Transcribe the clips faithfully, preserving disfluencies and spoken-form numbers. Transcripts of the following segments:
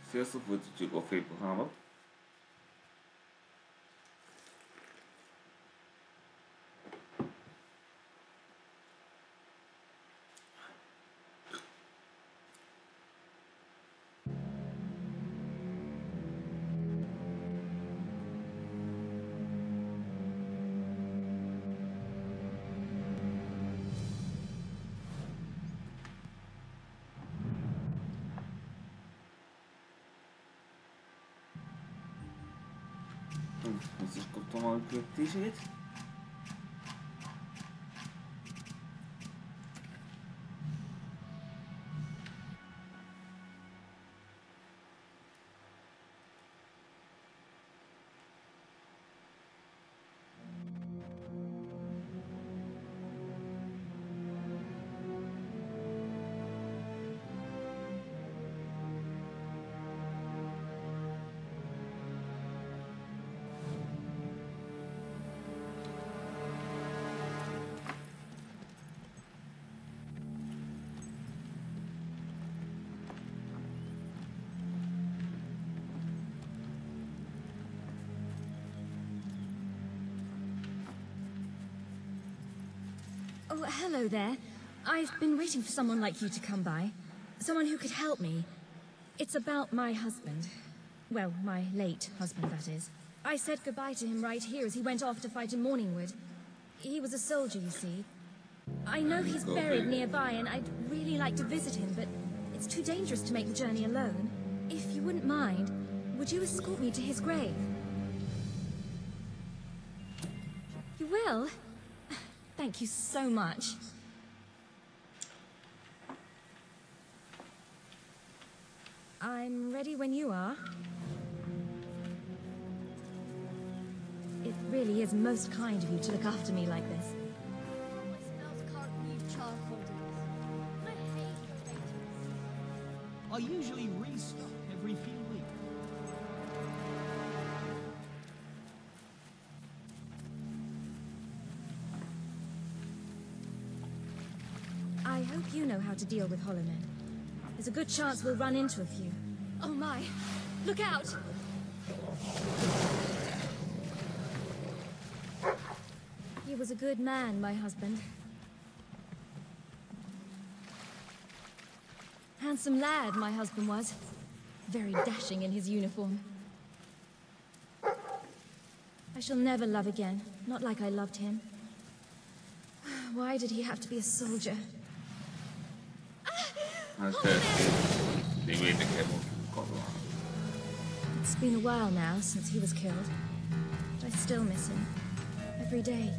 First would you go for Hammer? Muss ich guck mal praktisch jetzt. Oh, hello there. I've been waiting for someone like you to come by. Someone who could help me. It's about my husband. Well, my late husband, that is. I said goodbye to him right here as he went off to fight in Morningwood. He was a soldier, you see. I know he's buried nearby, and I'd really like to visit him, but it's too dangerous to make the journey alone. If you wouldn't mind, would you escort me to his grave? You will? Thank you so much. I'm ready when you are. It really is most kind of you to look after me like this. My spells can't leave charcoal days. I hate your days. I usually restock every few weeks. I hope you know how to deal with hollow men. There's a good chance we'll run into a few. Oh my! Look out! He was a good man, my husband. Handsome lad, my husband was. Very dashing in his uniform. I shall never love again, not like I loved him. Why did he have to be a soldier? It's been a while now since he was killed, but I still miss him. Every day.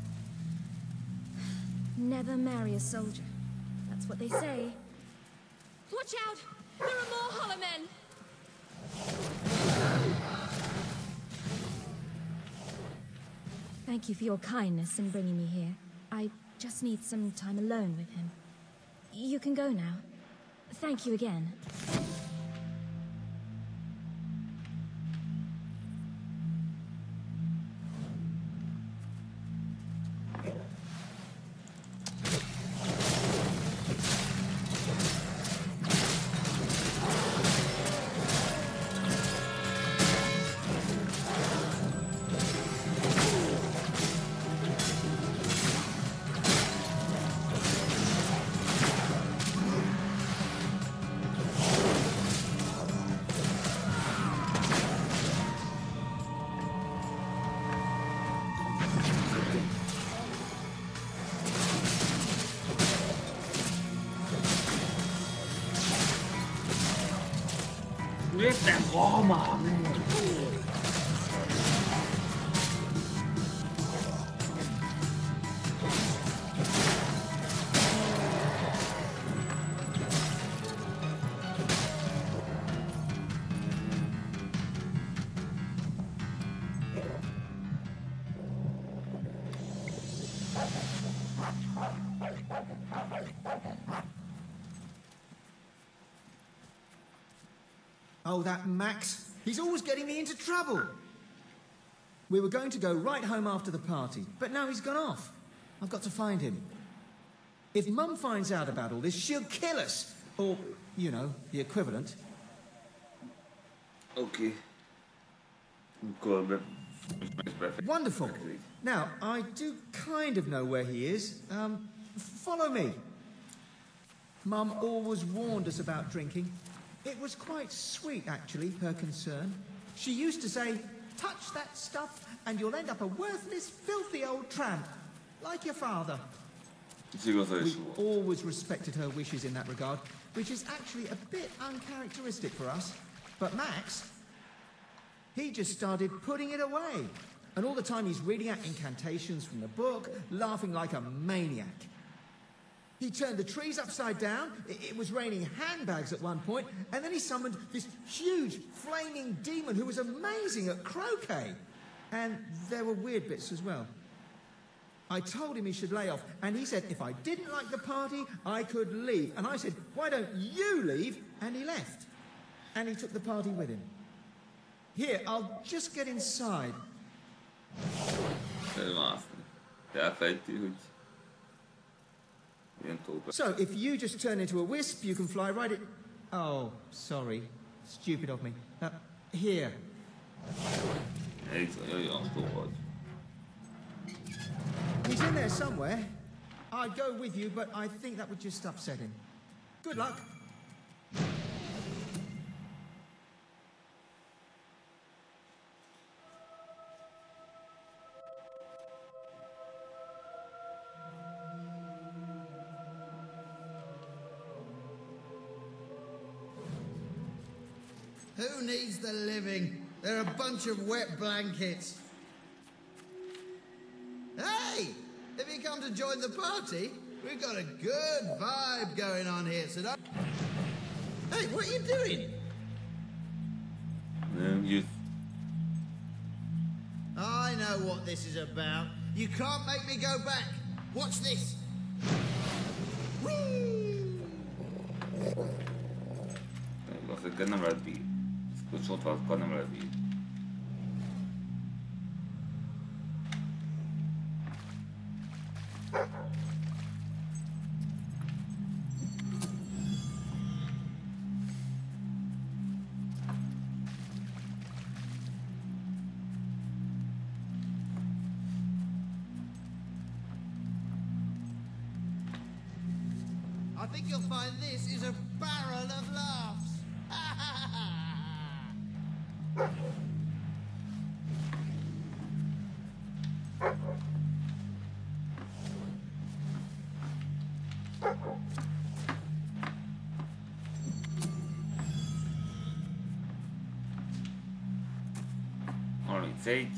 Never marry a soldier. That's what they say. Watch out! There are more hollow men! Thank you for your kindness in bringing me here. I just need some time alone with him. You can go now. Thank you again. Questa è Roma! Oh, that Max. He's always getting me into trouble. We were going to go right home after the party, but now he's gone off. I've got to find him. If Mum finds out about all this, she'll kill us. Or, you know, the equivalent. Okay. Corbin. Wonderful. Now, I do kind of know where he is. Um, follow me. Mum always warned us about drinking. It was quite sweet, actually, her concern. She used to say, touch that stuff and you'll end up a worthless, filthy old tramp, like your father. We always respected her wishes in that regard, which is actually a bit uncharacteristic for us. But Max, he just started putting it away. And all the time he's reading out incantations from the book, laughing like a maniac. He turned the trees upside down, it, it was raining handbags at one point, and then he summoned this huge, flaming demon who was amazing at croquet. And there were weird bits as well. I told him he should lay off, and he said if I didn't like the party, I could leave. And I said, why don't you leave? And he left. And he took the party with him. Here, I'll just get inside. So, if you just turn into a wisp, you can fly right it. Oh, sorry. Stupid of me. Uh, here. He's in there somewhere. I'd go with you, but I think that would just upset him. Good luck. Who needs the living? They're a bunch of wet blankets. Hey! Have you come to join the party? We've got a good vibe going on here, so don't... Hey, what are you doing? Um, you... I know what this is about. You can't make me go back. Watch this. Whee! Azt nem lehet bír. Scocsoltva nem lehet bír. I think you'll find this is a barrel of laughs. harmincegy.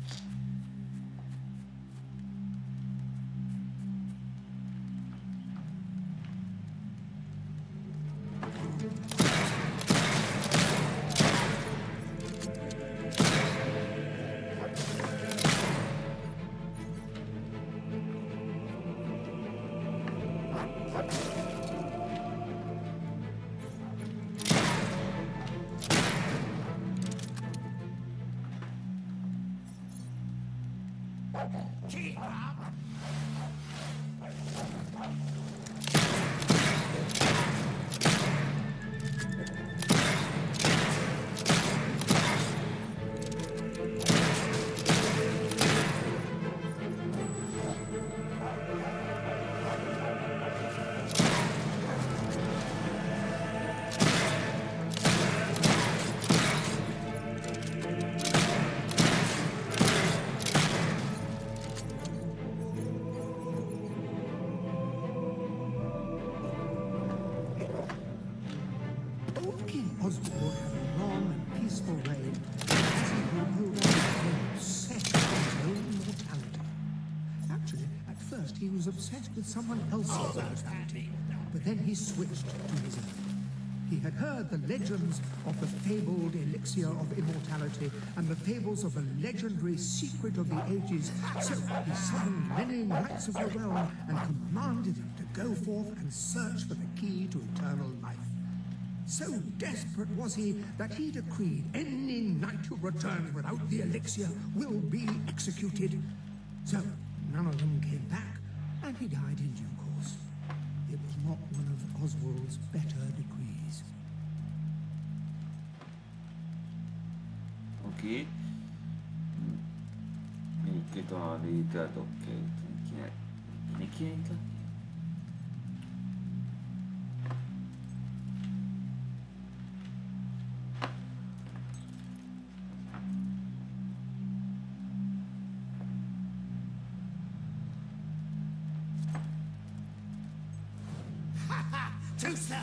Oswald had a long and peaceful reign as he grew older and obsessed with his own mortality. Actually, at first he was obsessed with someone else's mortality, but then he switched to his own. He had heard the legends of the fabled elixir of immortality and the fables of the legendary secret of the ages, so he summoned many knights of the realm and commanded them to go forth and search for the key to eternal life. So desperate was he that he decreed any knight who returns without the elixir will be executed. So none of them came back, and he died in due course. It was not one of Oswald's better decrees. aquí. Minkä tuolla on niitä tokkeita? Ikinä, ikinä niitä? Too slow!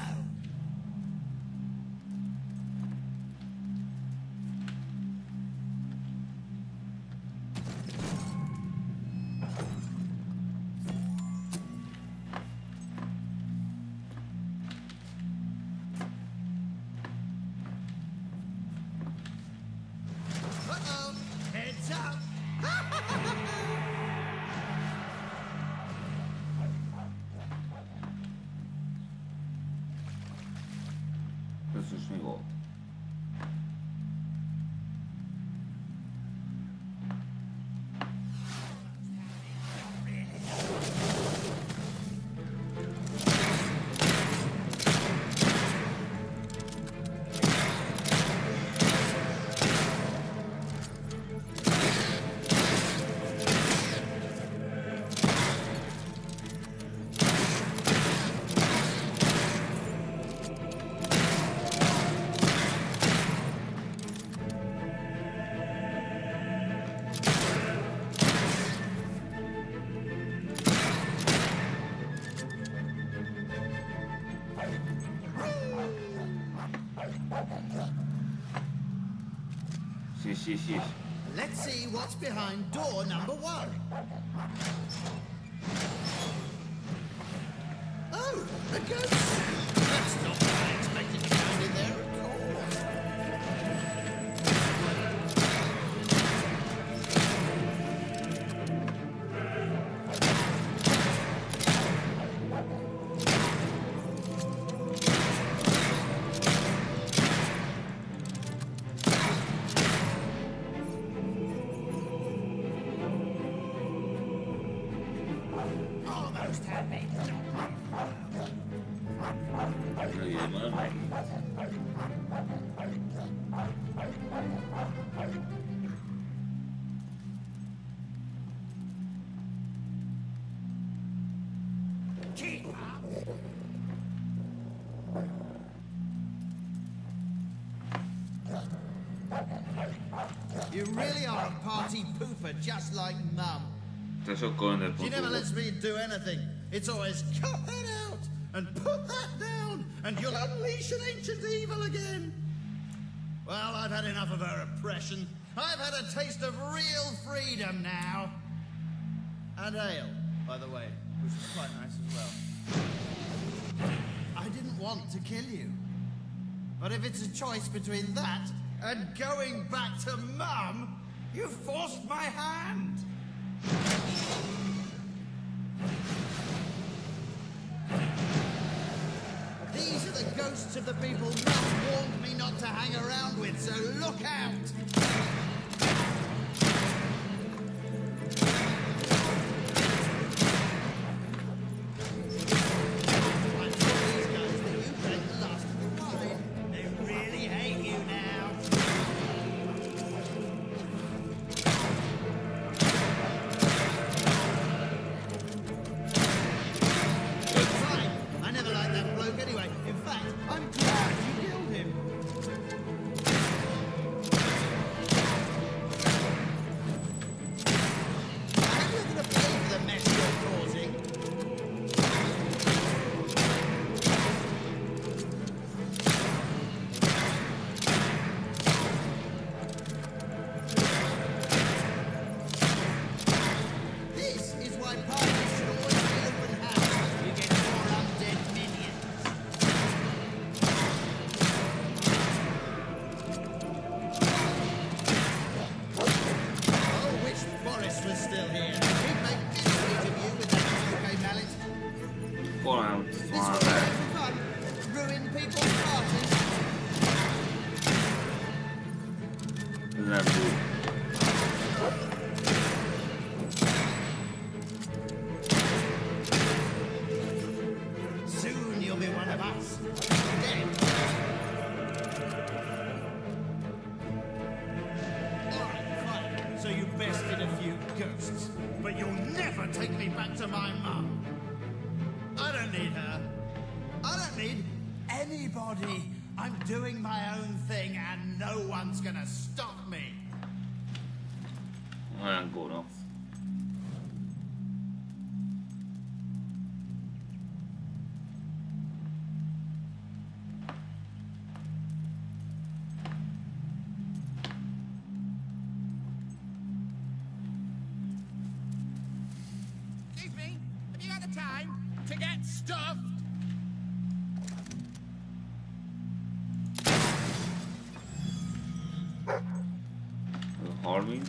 Uh-oh! Heads up! Das ist nicht wahr. Sheesh, sheesh, sheesh. Let's see what's behind door number one. Oh, a ghost! That's not what I expected to find in there at all. Almost had me. Really, a mermaid. Keep up. You really are a party pooper, just like Mum. Tässä on koinen She never lets me do anything. It's always cut that out and put that down, and you'll unleash an ancient evil again. Well, I've had enough of her oppression. I've had a taste of real freedom now. And ale, by the way, which was quite nice as well. I didn't want to kill you. But if it's a choice between that and going back to Mum, you forced my hand. These are the ghosts of the people Mum warned me not to hang around with, so look out! I told these guys that you drank the last of the wine. They really hate you now. Fine. I never liked that bloke anyway. In fact, I'm glad you killed him. I think you're gonna pay for the mess you're causing. This is why parties should always be open house. You get more undead minions. Oh, wish Boris was still here. He'd make midweight of you with that U K mallet. Koinen This vaan was for fun. Ruin people's parties. läpi. Soon you'll be one of us. Dead. ghosts, but you'll never take me back to my mum. I don't need her. I don't need anybody. I'm doing my own thing and no one's gonna stop me. Olyan gonosz. Excuse me, have you got the time to get stuffed? harminc.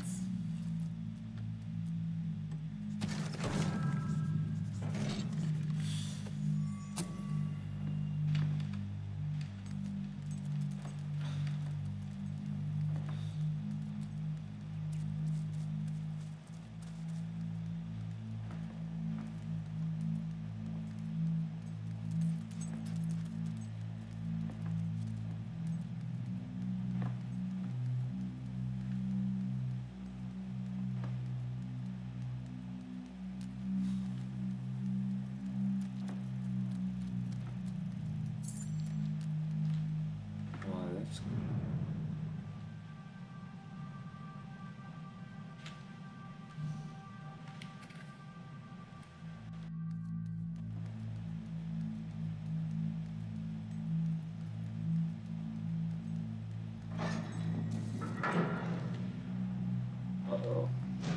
Uh-oh.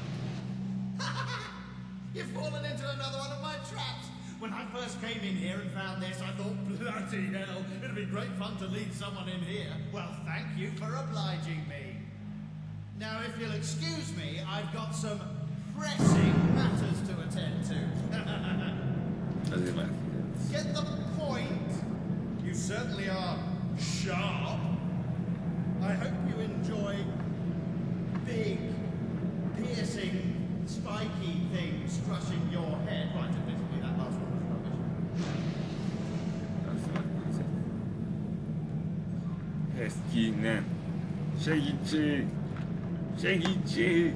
You've fallen into another one of my traps. When I first came in here and found this, I thought, bloody hell, it'd be great fun to lead someone in here. Well, thank you for obliging me. Now, if you'll excuse me, I've got some pressing matters to attend to. Azért megfizetsz. Get the point? You certainly are sharp. I hope you enjoy big, piercing, spiky things crushing your head. Right, admittedly, that last one was rubbish. Azért megfizetsz. Ezt ki innen. Segítség! Segítség!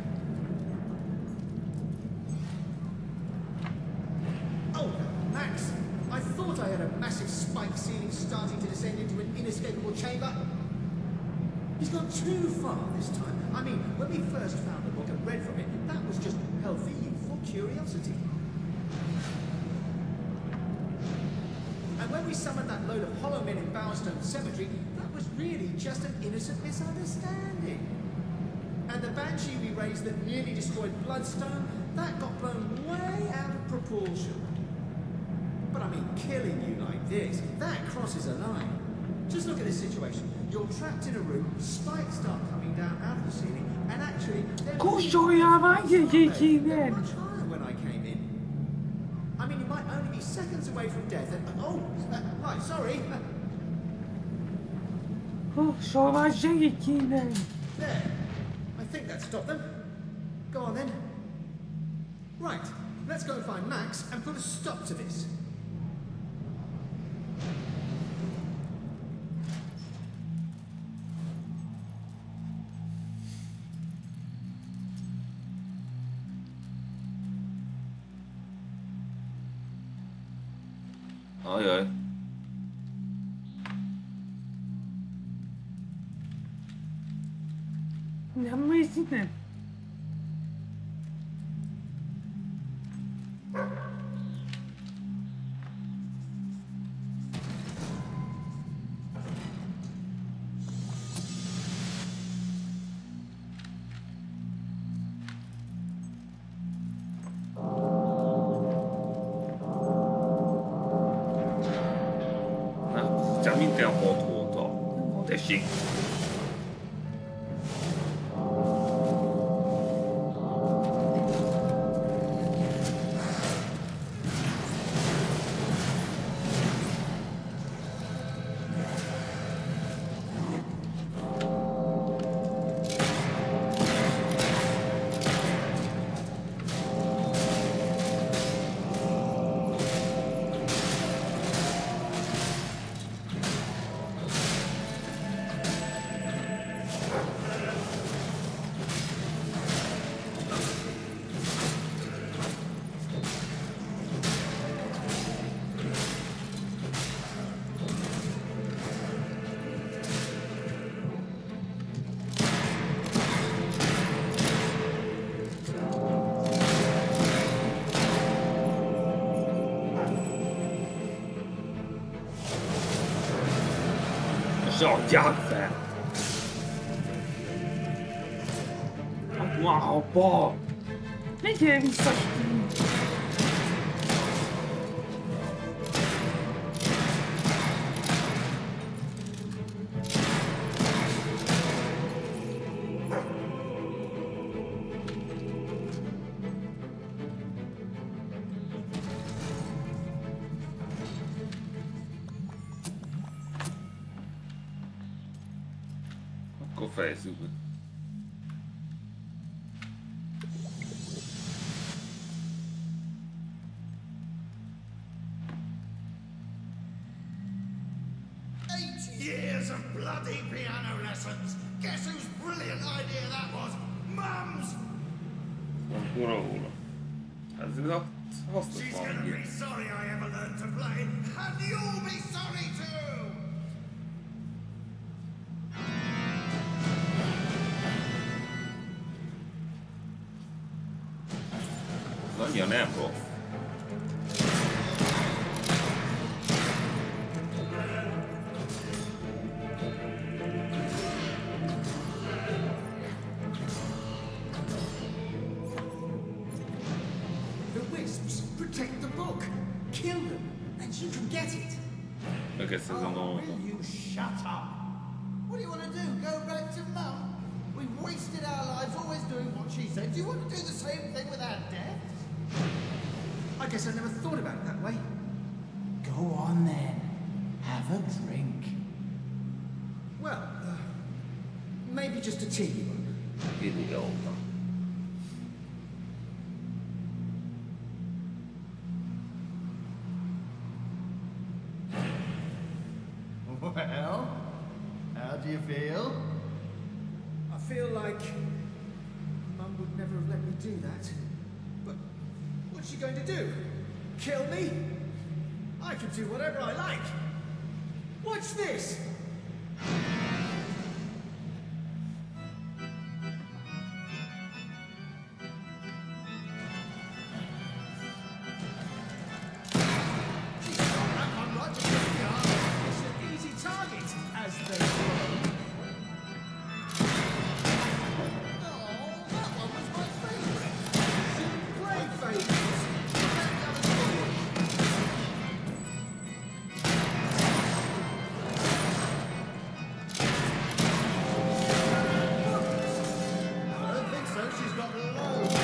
Oh, Max! I thought I had a massive spike ceiling starting to descend into an inescapable chamber. He's gone too far this time. I mean, when we first found the book and read from it, that was just healthy, youthful curiosity. And when we summoned that load of hollow men in Bowerstone Cemetery, that was really just an innocent misunderstanding. And the banshee we raised that nearly destroyed Bloodstone, that got blown way out of proportion. But I mean, killing you like this, that crosses a line. Just look at this situation. You're trapped in a room, spikes start coming down out of the ceiling, and actually... Kusolja they're much higher when I came in. I mean, you might only be seconds away from death, and... Oh, uh, right, sorry. Kusolja segítségnek! There. I think that stopped them. Go on then. Right, let's go and find Max and put a stop to this. Ajaj. Nem mész innen? Csak mindenhol ott voltam. Tessék! Ja, jävel! Wow, bra! Vilken saktning! Café, super. Eight years of bloody piano lessons. Guess whose brilliant idea that was? Mum's! Kuroula. Hade vi haft She's gonna hastighet? be sorry I ever learned to play, and you'll be sorry too! Den gör den bra. The wisps protect the book. Kill them, and you can get it. Okej, så som de... Will you shut up? What do you want to do? Go back to Mum? We've wasted our lives always doing what she said. Do you want to do the same thing with our deaths? I guess I never thought about it that way. Go on then. Have a drink. Well, uh, maybe just a teeny one. Idiota. Well, how do you feel? I feel like Mum would never have let me do that. But what's she going to do? Kill me? I can do whatever I like. Watch this! She's got that one right between the eyes. It's an easy target, as they say. Oh, that one was my favourite. Great favourites. I don't think so. She's got loads.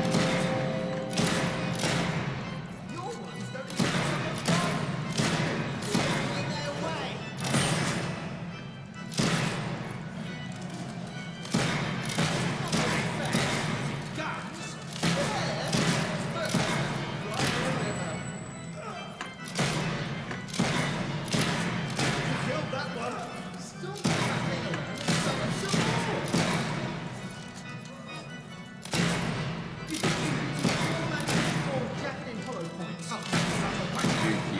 Your ones don't even have so much fun. You're in their way. Guns? Killed that one. Still nothing around. So much more. You think you could do all that for jacket in hollow points? Oh, son of a bitch.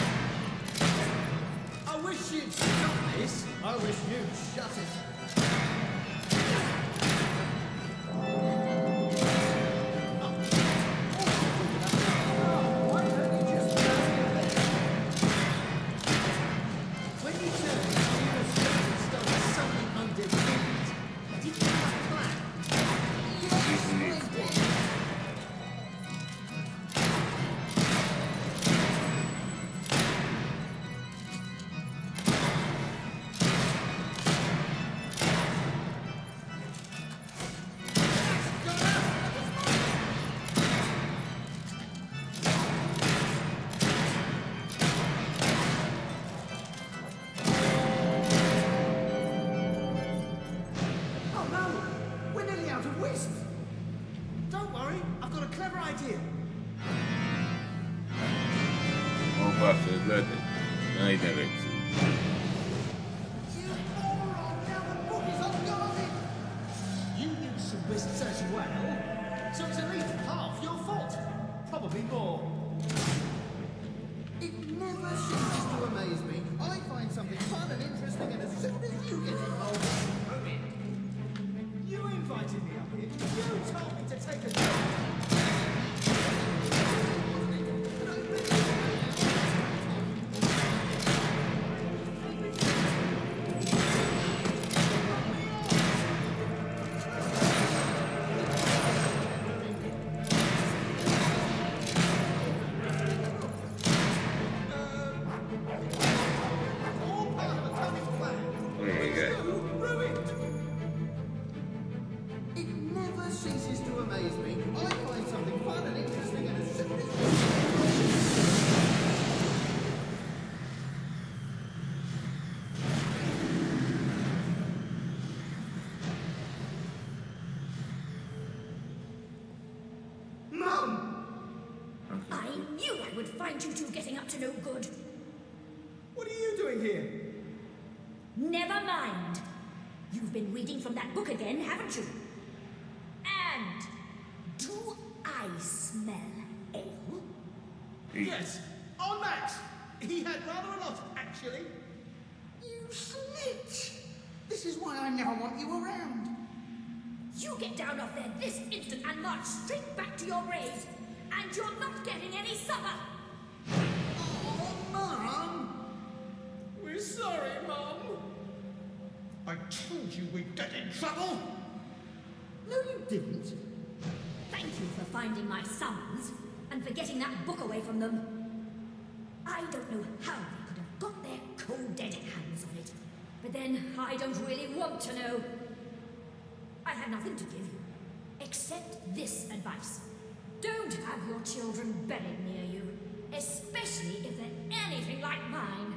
I wish you'd stop this. I wish you'd shut it. Why don't you just leave it there? When you turned, you were scared and started something underneath. Did you have a plan? Oh no! We're nearly out of wisps! Don't worry, I've got a clever idea. Och varför blödde? Nej, det vet You moron! Now the book is unguarded! You knew some wisps as well, so it's at least half your fault. Probably more. It never ceases to amaze me. I find something fun and interesting, and as soon as you get involved, You invited me up here. You told me to take a job. find you two getting up to no good. What are you doing here? Never mind. You've been reading from that book again, haven't you? And do I smell ale? Yes, on Max. He had rather a lot, actually. You snitch! This is why I never want you around. You get down off there this instant and march straight back to your graves. And you're not getting any supper. Oh, Mum! We're sorry, Mum. I told you we'd get in trouble! No, you didn't. Thank you for finding my sons and for getting that book away from them. I don't know how they could have got their cold dead hands on it. But then I don't really want to know. I have nothing to give you, except this advice. Don't have your children buried near you, especially if they're anything like mine.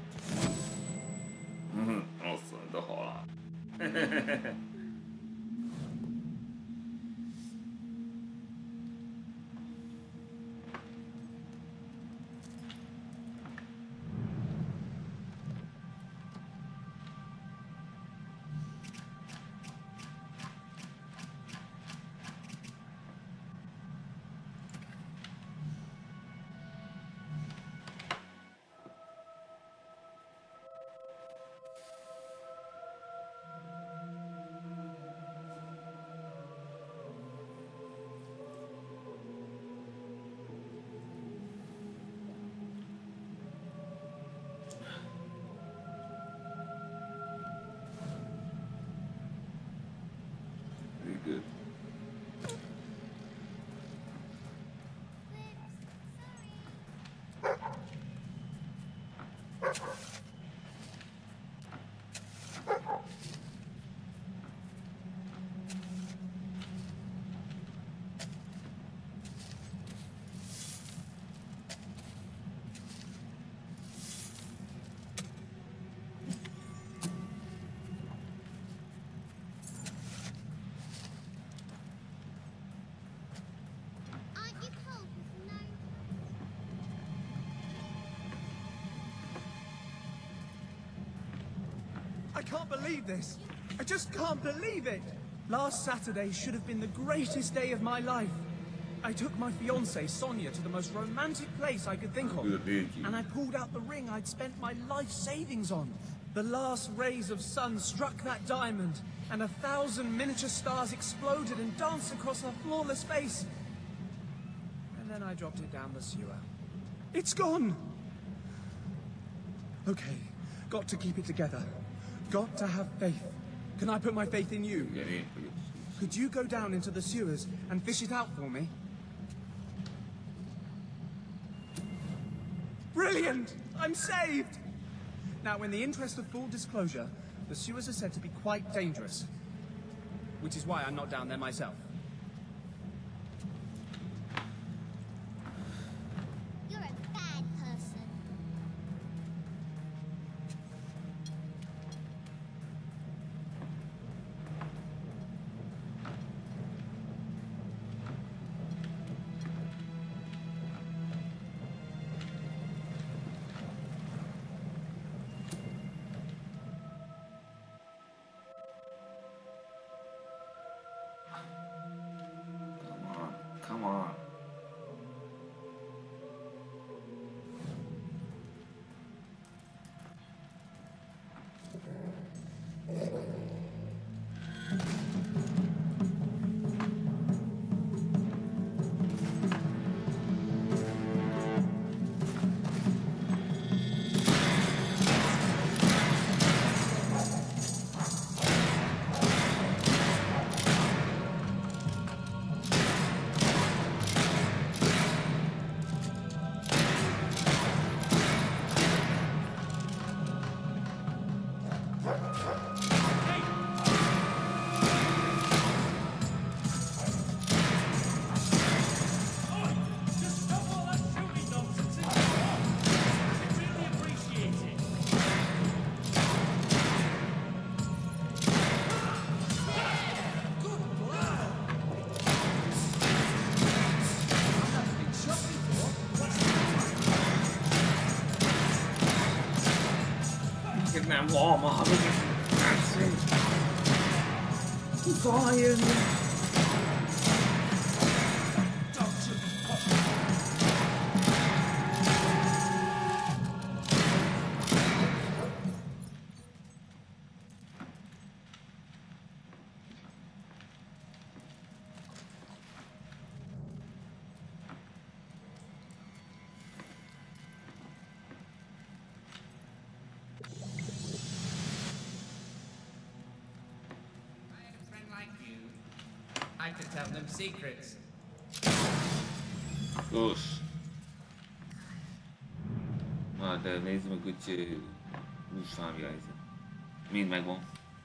嗯，哦，死人都好了。Very good. Aren't you cold with no... I can't believe this. I just can't believe it. Last Saturday should have been the greatest day of my life. I took my fiancée, Sonia, to the most romantic place I could think of. Good thank you. And I pulled out the ring I'd spent my life savings on. The last rays of sun struck that diamond, and a thousand miniature stars exploded and danced across her flawless face. And then I dropped it down the sewer. It's gone! Okay, got to keep it together. Got to have faith. Can I put my faith in you? Get in. Could you go down into the sewers and fish it out for me? Brilliant! I'm saved! Now, in the interest of full disclosure, the sewers are said to be quite dangerous. Which is why I'm not down there myself. You're a bad person. Good. 嗯， Lips, sorry. 嗯， ， Lips, csak nem van, ma Fire! I could tell them secrets. Nos. Na, de nézzük meg, hogy nincs valami helyzet. Mind megvan.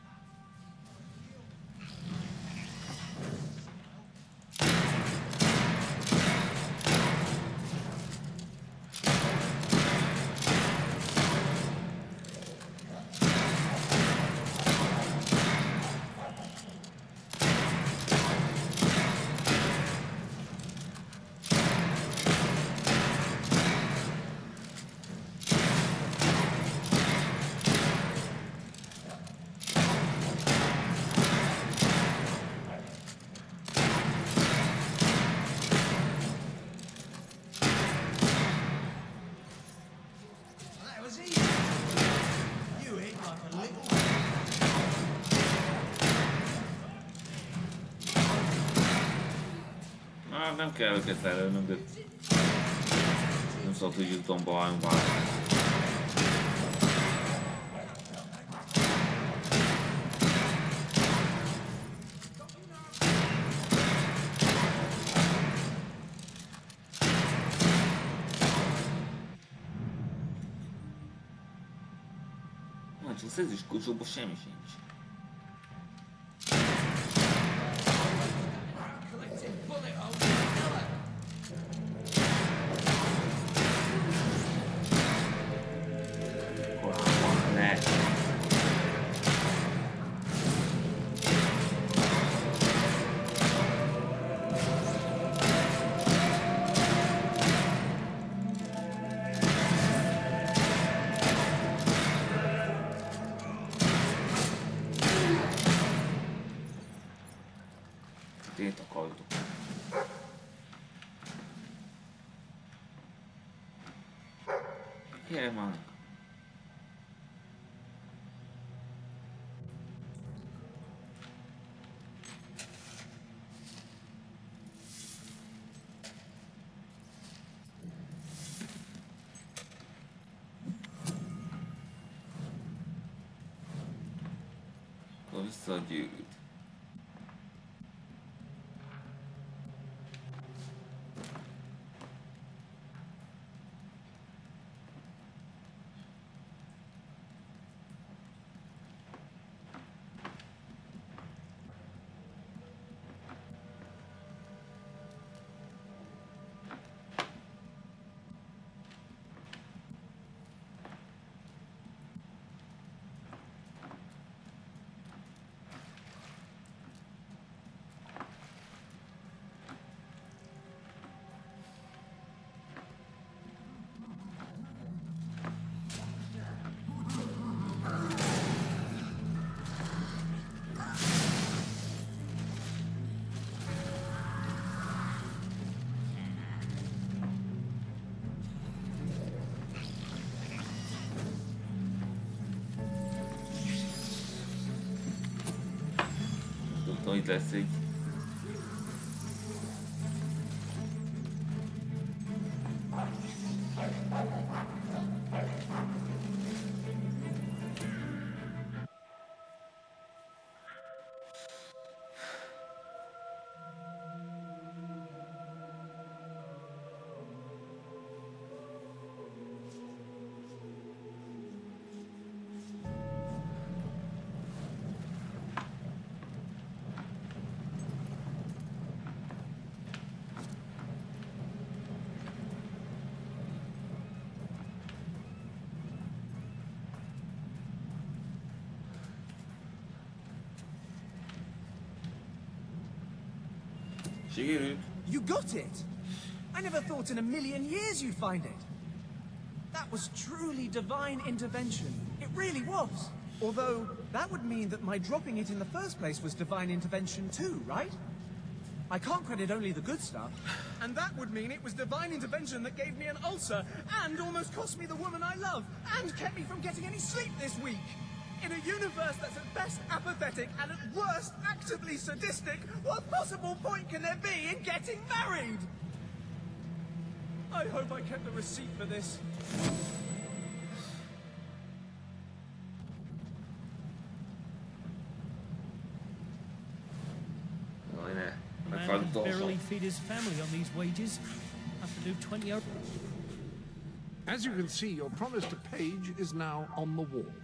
Nem kell őket lelőnöm, de nem szólt, hogy jutom baljunk már. Na, csak ez is kucsóban semmi sincs. Yeah, man. What's the dude? Tudtam, itt lesz egy. You got it! I never thought in a million years you'd find it. That was truly divine intervention. It really was. Although, that would mean that my dropping it in the first place was divine intervention too, right? I can't credit only the good stuff. And that would mean it was divine intervention that gave me an ulcer, and almost cost me the woman I love, and kept me from getting any sleep this week. In a universe that's at best apathetic and at worst actively sadistic, what possible point can there be in getting married? I hope I kept the receipt for this. Man can barely feed his family on these wages. Have to do twenty hours. As you can see, your promise to Paige is now on the wall.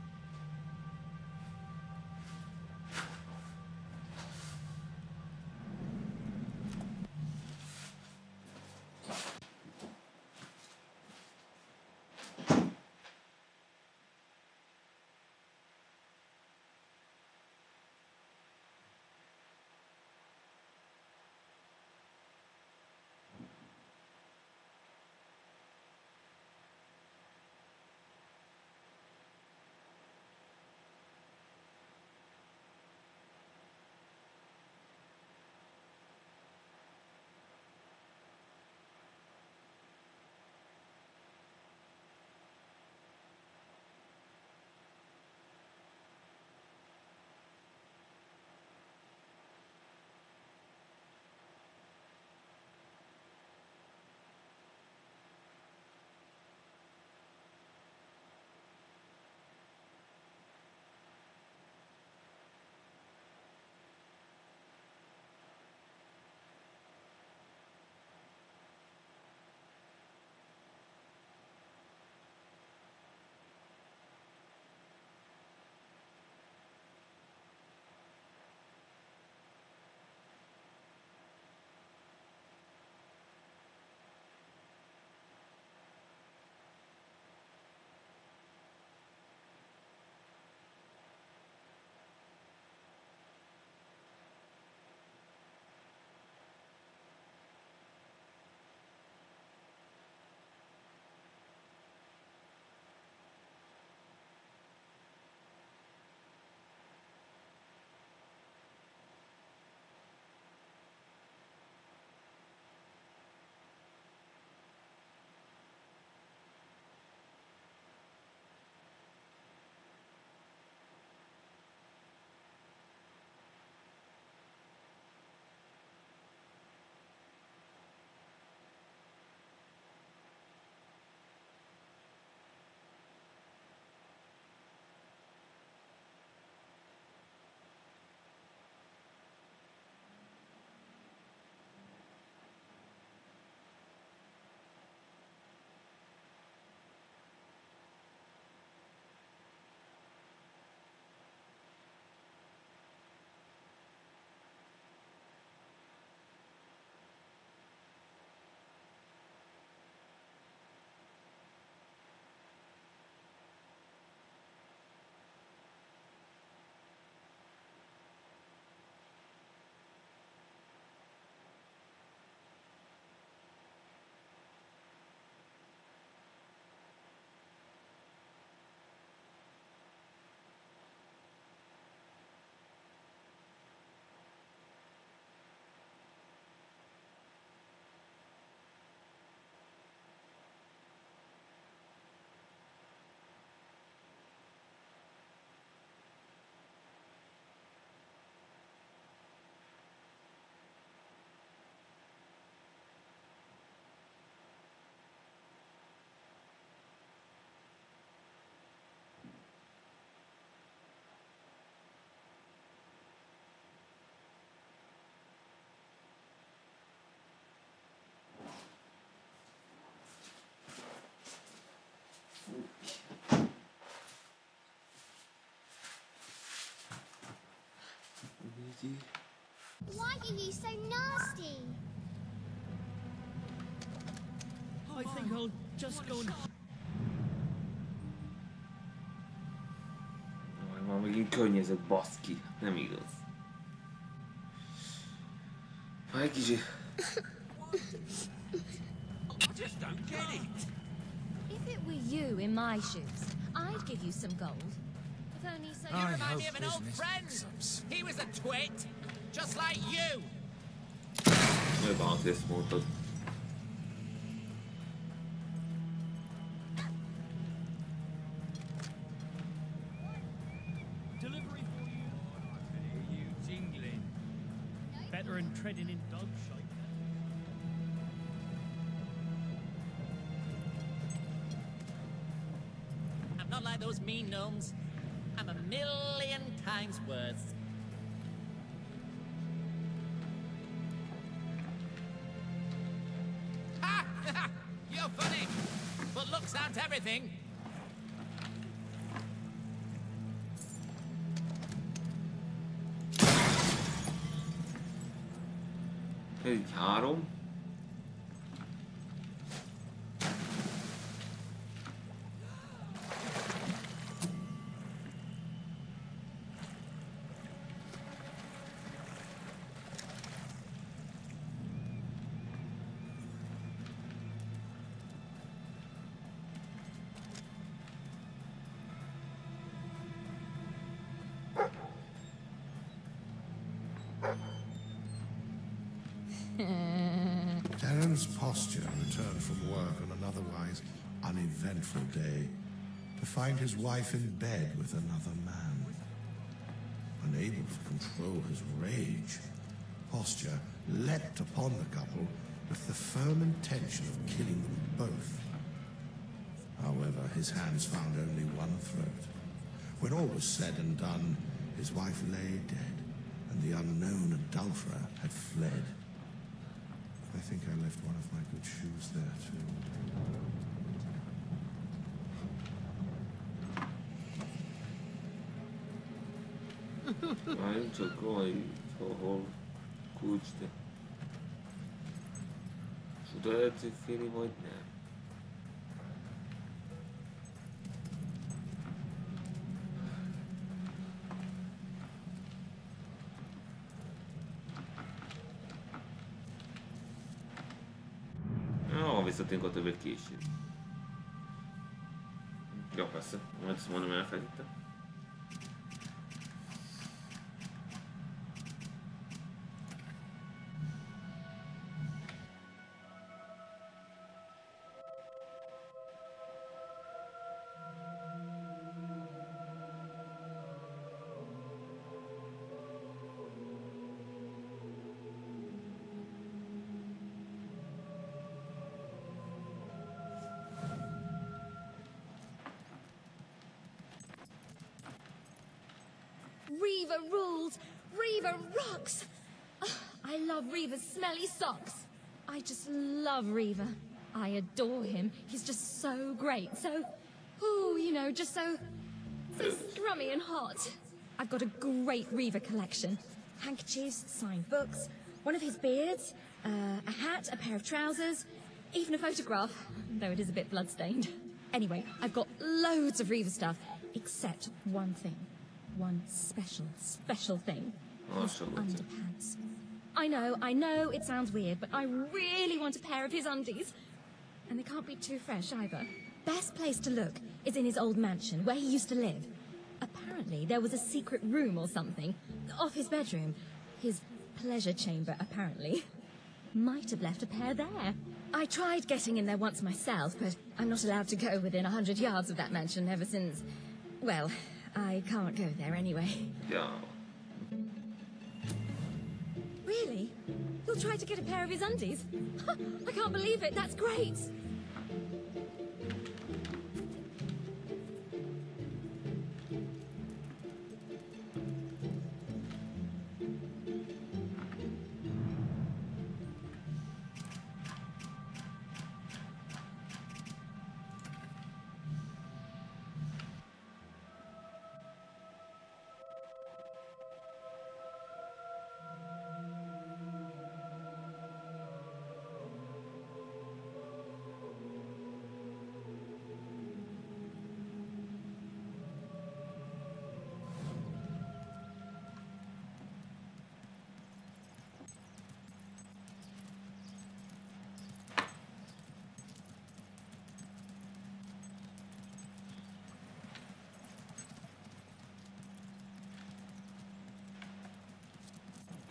Why are you so nasty? I think I'll just go and... Már megint környezet, baszki. Nem igaz. Már egy kicsi... If it were you in my shoes, I'd give you some gold. If only so You remind me of an old friend. He was a twit, just like you. Jobb han ses mondtad. Delivery for you. I hear you jingling. Better than treading in dog shite. I'm not like those mean gnomes. I'm a million times worse. Ha! You're funny, but looks aren't everything. Egy három. Darren's posture returned from work on an otherwise uneventful day to find his wife in bed with another man. Unable to control his rage, Posture leapt upon the couple with the firm intention of killing them both. However, his hands found only one throat. When all was said and done, his wife lay dead, and the unknown adulterer had fled. I think I left one of my good shoes there, too. Várjunk csak, rohagy, ahol kulcs, de... És oda lehet félni, vagy nem? No, visszatérünk a többet később. Ja, persze, majd ezt mondom, elfelejtettem. Reva rules! Reva rocks! Oh, I love Reva's smelly socks. I just love Reva. I adore him. He's just so great. So, ooh, you know, just so, so strummy and hot. I've got a great Reva collection. Handkerchiefs, signed books, one of his beards, uh, a hat, a pair of trousers, even a photograph, though it is a bit bloodstained. Anyway, I've got loads of Reva stuff, except one thing. One special, special thing. Oh, his so underpants. I know, I know it sounds weird, but I really want a pair of his undies. And they can't be too fresh either. Best place to look is in his old mansion, where he used to live. Apparently, there was a secret room or something, off his bedroom. His pleasure chamber, apparently. Might have left a pair there. I tried getting in there once myself, but I'm not allowed to go within a hundred yards of that mansion ever since... Well, I can't go there anyway. Yeah. Really? You'll try to get a pair of his undies? I can't believe it, that's great!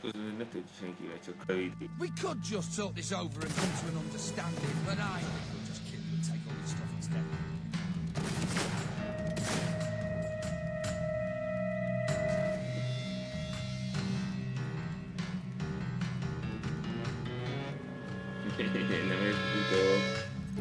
közül ne tudj senkivel, csak Kaidi. We could just talk this over and come to an understanding, but I think we'll just kill you and take all this stuff instead. Nem értük.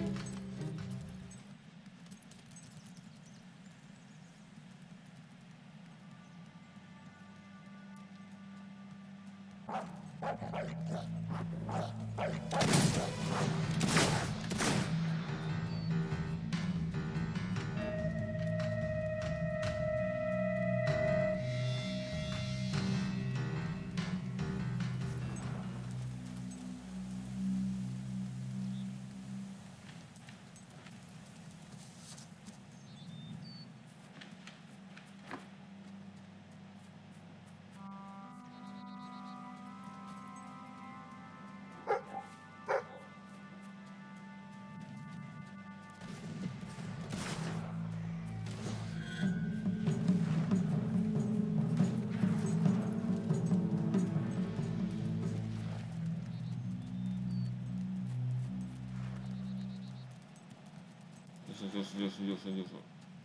Gyorsan, gyorsan, gyorsan, gyorsan.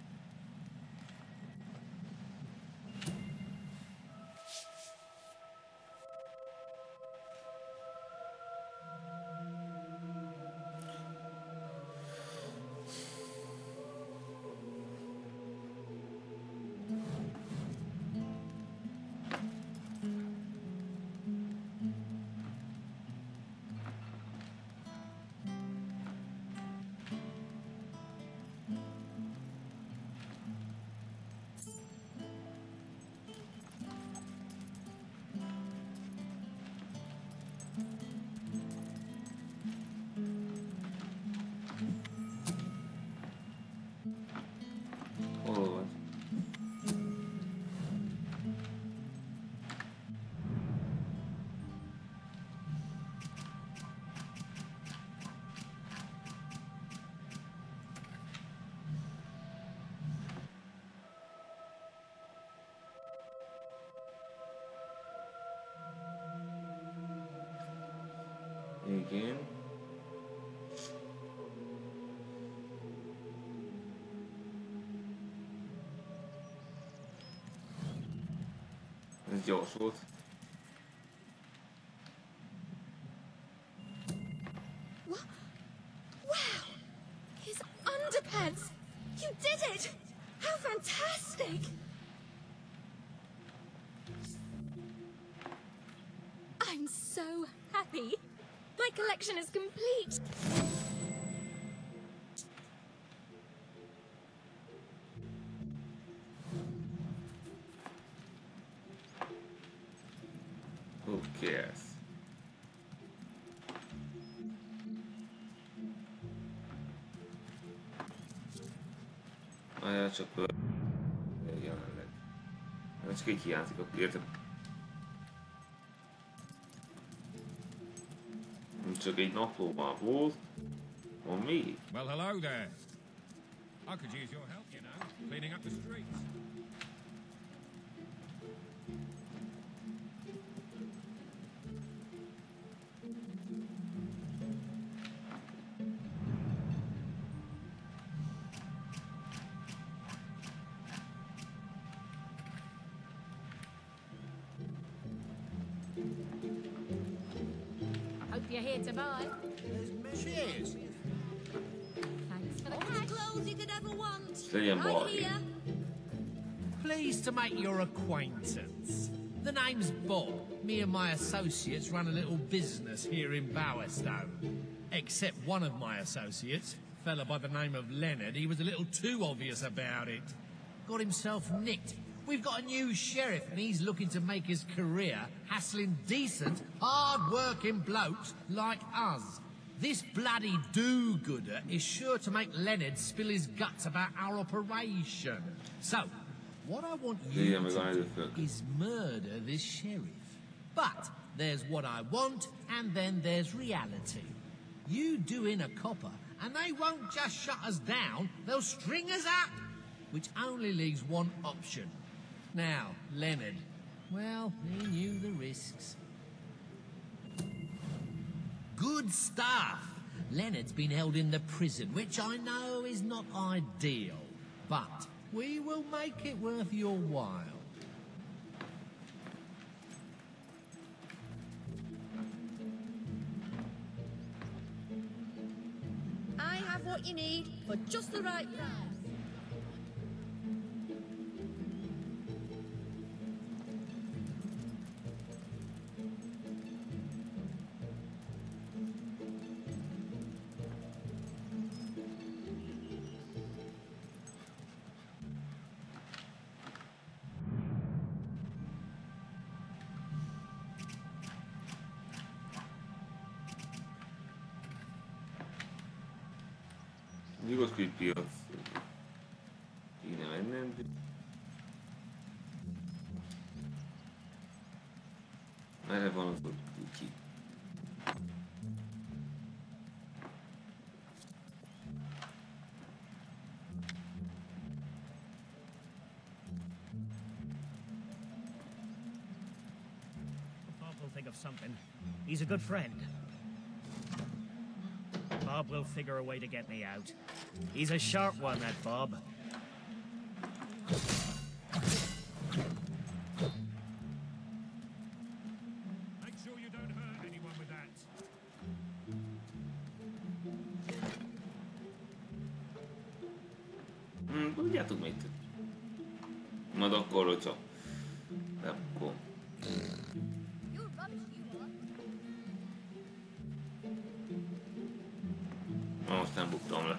Igen. Ez gyors volt. Wow! His underpants! You did it! How fantastic! I'm so happy. My collection is complete. Who cares? Ajá, csak jelenleg. Csak egy hiányzik, akkor értem. Csak egy naplóban volt. Van még? Well, hello there. I could use your help, you know, cleaning up the streets. You're here to buy. Cheers. Thanks for the all the clothes you could ever want. Legyen Right valaki. here. Pleased to make your acquaintance. The name's Bob. Me and my associates run a little business here in Bowerstone. Except one of my associates, a fella by the name of Leonard, he was a little too obvious about it. Got himself nicked. We've got a new sheriff and he's looking to make his career hassling decent, hard-working blokes like us. This bloody do-gooder is sure to make Leonard spill his guts about our operation. So, what I want you to do is murder this sheriff. But there's what I want, and then there's reality. You do in a copper, and they won't just shut us down, they'll string us up, which only leaves one option. Now, Leonard, well, he knew the risks. Good stuff. Leonard's been held in the prison, which I know is not ideal, but we will make it worth your while. I have what you need for just the right price. Dico scritti indipendenti. Ma era buono tutti. Bob will think of something. He's a good friend. Bob will figure a way to get me out. He's a sharp one, that Bob. Make sure you don't hurt anyone with that. Mm, dove tu metti? Ma dopo lo so. Dopo. You're rubbish, you are. No, sta buttando.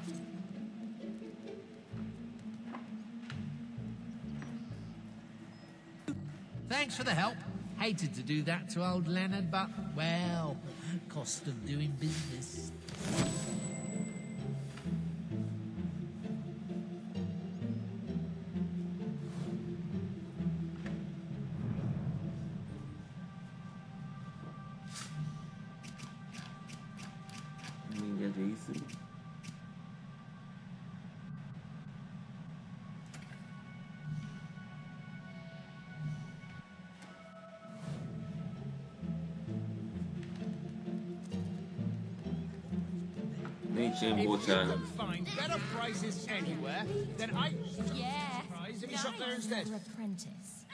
Thanks for the help. Hated to do that to old Leonard, but, well, cost of doing business. Minchia Jason. Nici in If you bocciano. can find better prices anywhere, then I Yeah. surprised if you shop there instead. Your apprentice.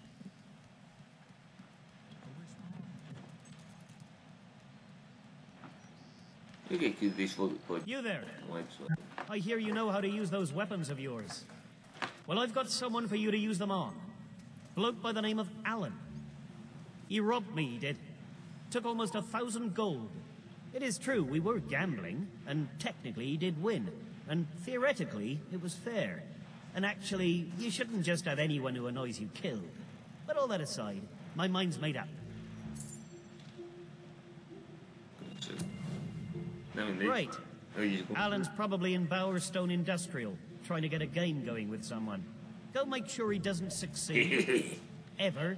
You get killed this for put. You there. Website. I hear you know how to use those weapons of yours. Well, I've got someone for you to use them on. Bloke by the name of Alan. He robbed me, he did. Took almost a thousand gold. It is true, we were gambling, and technically he did win. And theoretically, it was fair. And actually, you shouldn't just have anyone who annoys you killed. But all that aside, my mind's made up. Right. Alan's probably in Bowerstone Industrial, trying to get a game going with someone. Go make sure he doesn't succeed. Ever.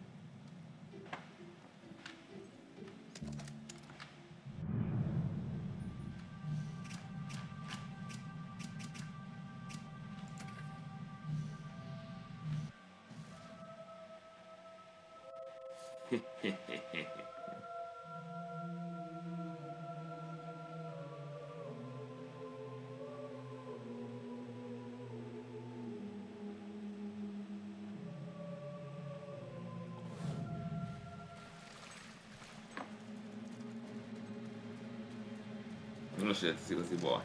Non so se così vuoi.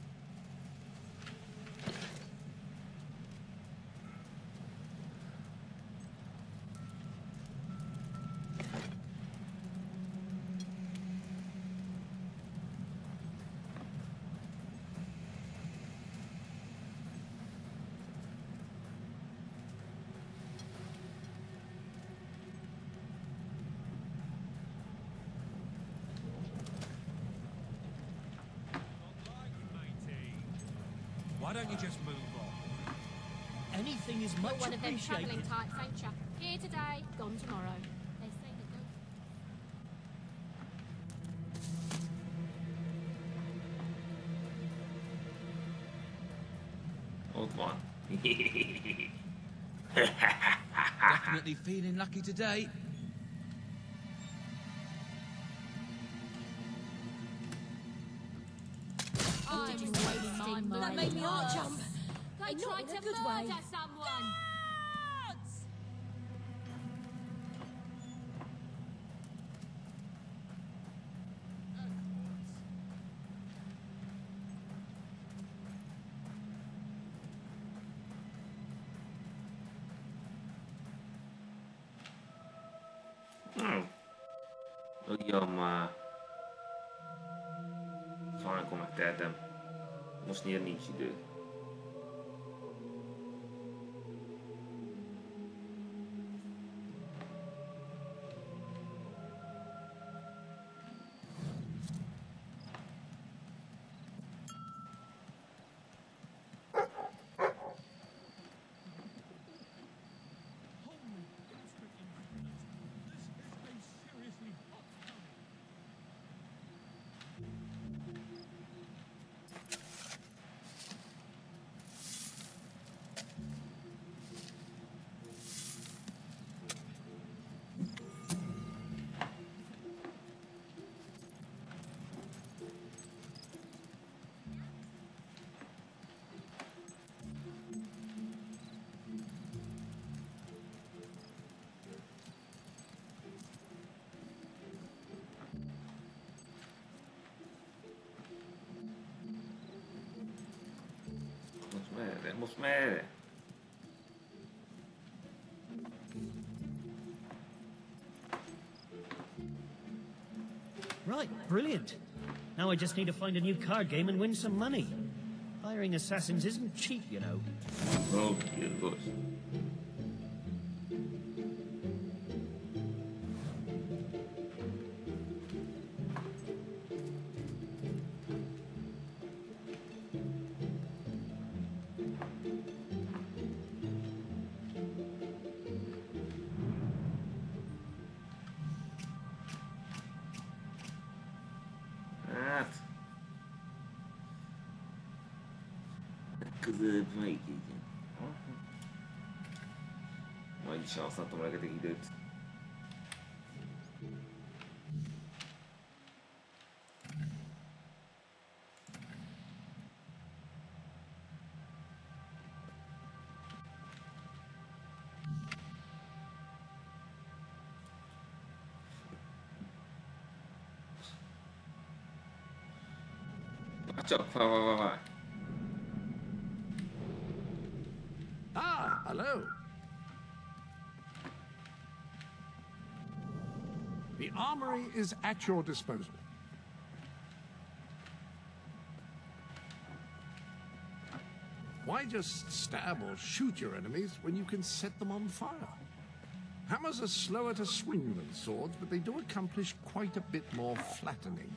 Why don't you just move on? Anything is You're much one of them travelling appreciated. types, ain't ya? Here today, gone tomorrow. They say that don't... Old one. Definitely feeling lucky today. in my That made me heart purse. jump. They And not tried in a to good murder way. someone. Hmm. Ugyan már. Valamikor megtehetem. Most nyilván nincs idő. Most merre? Most merre? Right, brilliant. Now I just need to find a new card game and win some money. Hiring assassins isn't cheap, you know. Oh, good. Hát... Legközelebb melyik igen? Majd is használtam rengeteg időt. Csak, várj, várj, várj. Ah, hello. The armory is at your disposal. Why just stab or shoot your enemies when you can set them on fire? Hammers are slower to swing than swords, but they do accomplish quite a bit more flattening.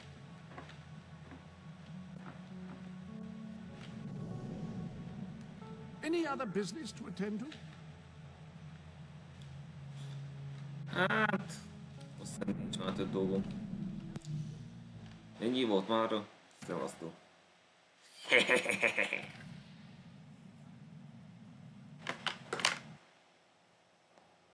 Any other business to attend to? Hát... Aztán nincs már több dolgom. Ennyi volt mára. Szevasztok.